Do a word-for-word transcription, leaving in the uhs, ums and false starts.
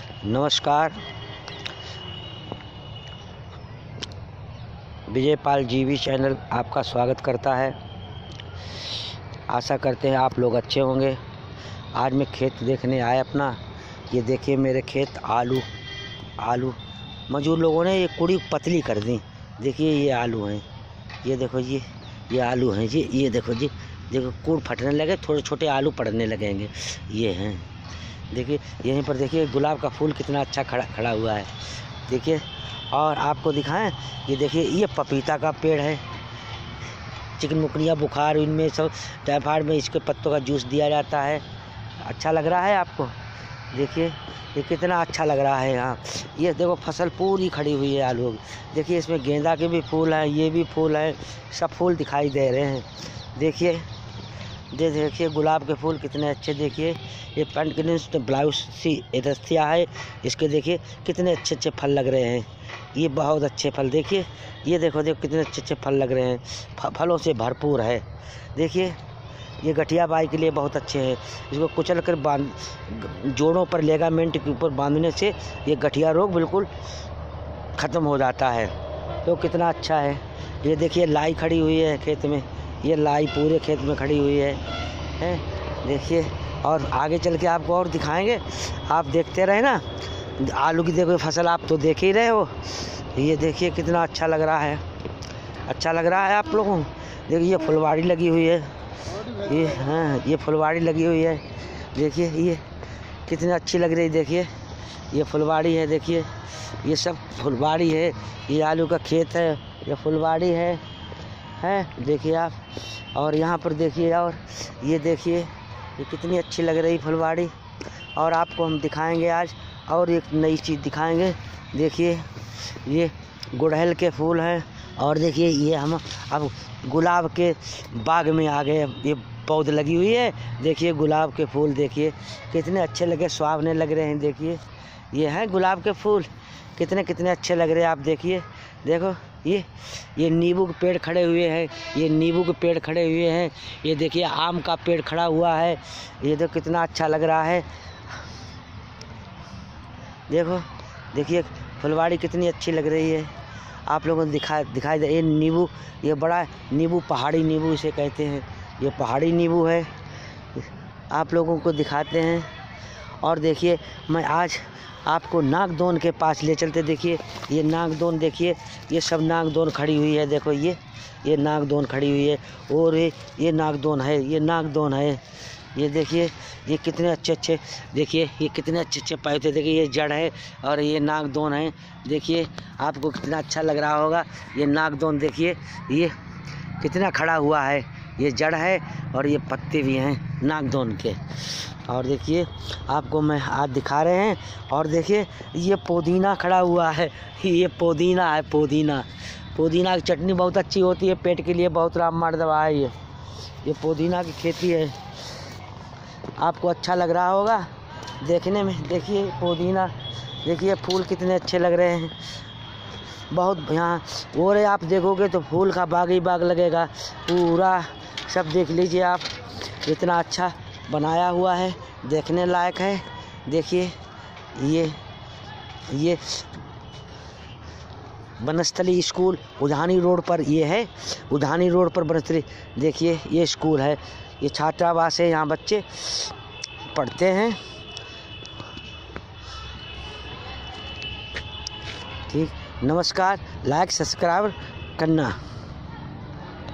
नमस्कार, विजय पाल जीवी चैनल आपका स्वागत करता है। आशा करते हैं आप लोग अच्छे होंगे। आज मैं खेत देखने आया अपना। ये देखिए मेरे खेत आलू आलू मजदूर लोगों ने ये कुड़ी पतली कर दी। देखिए ये आलू हैं, ये देखो जी, ये आलू हैं जी, ये देखो जी, देखो कूड़ फटने लगे, थोड़े छोटे आलू पड़ने लगेंगे। ये हैं, देखिए यहीं पर देखिए गुलाब का फूल कितना अच्छा खड़ा खड़ा हुआ है। देखिए और आपको दिखाएं, ये देखिए ये पपीता का पेड़ है। चिकनगुनिया बुखार इनमें सब टाइफाइड में इसके पत्तों का जूस दिया जाता है। अच्छा लग रहा है आपको? देखिए ये कितना अच्छा लग रहा है। यहाँ ये देखो फसल पूरी खड़ी हुई है आलू। देखिए इसमें गेंदा के भी फूल हैं, ये भी फूल हैं, सब फूल दिखाई दे रहे हैं। देखिए दे देखिए गुलाब के फूल कितने अच्छे। देखिए ये पेंटिकनिस ब्लाउज सी एडस्थिया है, इसके देखिए कितने अच्छे अच्छे फल लग रहे हैं। ये बहुत अच्छे फल, देखिए ये देखो देखो कितने अच्छे अच्छे फल लग रहे हैं, फलों से भरपूर है। देखिए ये गठिया बाई के लिए बहुत अच्छे हैं। इसको कुचल कर बांध जोड़ों पर लिगामेंट के ऊपर बांधने से ये गठिया रोग बिल्कुल ख़त्म हो जाता है। तो कितना अच्छा है। ये देखिए लाई खड़ी हुई है खेत में, ये लाई पूरे खेत में खड़ी हुई है, है? देखिए और आगे चल के आपको और दिखाएंगे, आप देखते रहे ना। आलू की देखो फसल आप तो देख ही रहे हो। ये देखिए कितना अच्छा लग रहा है, अच्छा लग रहा है आप लोगों को। देखिए ये फुलवाड़ी लगी हुई है, ये हाँ ये फुलवाड़ी लगी हुई है। देखिए ये कितनी अच्छी लग रही है। देखिए ये फुलवाड़ी है, देखिए ये सब फुलवाड़ी है। ये आलू का खेत है, ये फुलवाड़ी है, है देखिए आप। और यहाँ पर देखिए, और ये देखिए ये कितनी अच्छी लग रही फुलवाड़ी। और आपको हम दिखाएंगे आज और एक नई चीज़ दिखाएंगे। देखिए ये गुड़हल के फूल हैं। और देखिए ये हम अब गुलाब के बाग में आ गए। ये पौध लगी हुई है, देखिए गुलाब के फूल देखिए कितने अच्छे लगे, सुहावने लग रहे हैं। देखिए ये हैं गुलाब के फूल, कितने कितने अच्छे लग रहे हैं। आप देखिए, देखो ये ये नींबू के पेड़ खड़े हुए हैं, ये नींबू के पेड़ खड़े हुए हैं। ये देखिए आम का पेड़ खड़ा हुआ है। ये तो कितना अच्छा लग रहा है। देखो देखिए फुलवाड़ी कितनी अच्छी लग रही है। आप लोगों को दिखा दिखाई दे। ये नींबू, ये बड़ा नींबू, पहाड़ी नींबू इसे कहते हैं। ये पहाड़ी नींबू है, आप लोगों को दिखाते हैं। और देखिए मैं आज आपको नागदोन के पास ले चलते। देखिए ये नागदोन, देखिए ये सब नागदोन खड़ी हुई है। देखो ये ये नागदोन खड़ी हुई है, और ये ये नागदोन है, ये नागदोन है। ये देखिए ये कितने अच्छे अच्छे, देखिए ये कितने अच्छे अच्छे पौधे। देखिए ये जड़ है और ये नागदोन है। देखिए आपको कितना अच्छा लग रहा होगा। ये नागदोन देखिए ये कितना खड़ा हुआ है, ये जड़ है और ये पत्ते भी हैं नागदोन के। और देखिए आपको मैं आज दिखा रहे हैं। और देखिए ये पुदीना खड़ा हुआ है, ये पुदीना है, पुदीना पुदीना की चटनी बहुत अच्छी होती है, पेट के लिए बहुत रामबाण दवा है। ये ये पुदीना की खेती है, आपको अच्छा लग रहा होगा देखने में। देखिए पुदीना, देखिए फूल कितने अच्छे लग रहे हैं, बहुत यहाँ। और आप देखोगे तो फूल का बाग ही बाग लगेगा पूरा। सब देख लीजिए आप, इतना अच्छा बनाया हुआ है, देखने लायक है। देखिए ये ये बनस्थली स्कूल उधानी रोड पर ये है, उधानी रोड पर बनस्थली। देखिए ये स्कूल है, ये छात्रावास है, यहाँ बच्चे पढ़ते हैं। ठीक, नमस्कार, लाइक सब्सक्राइब करना।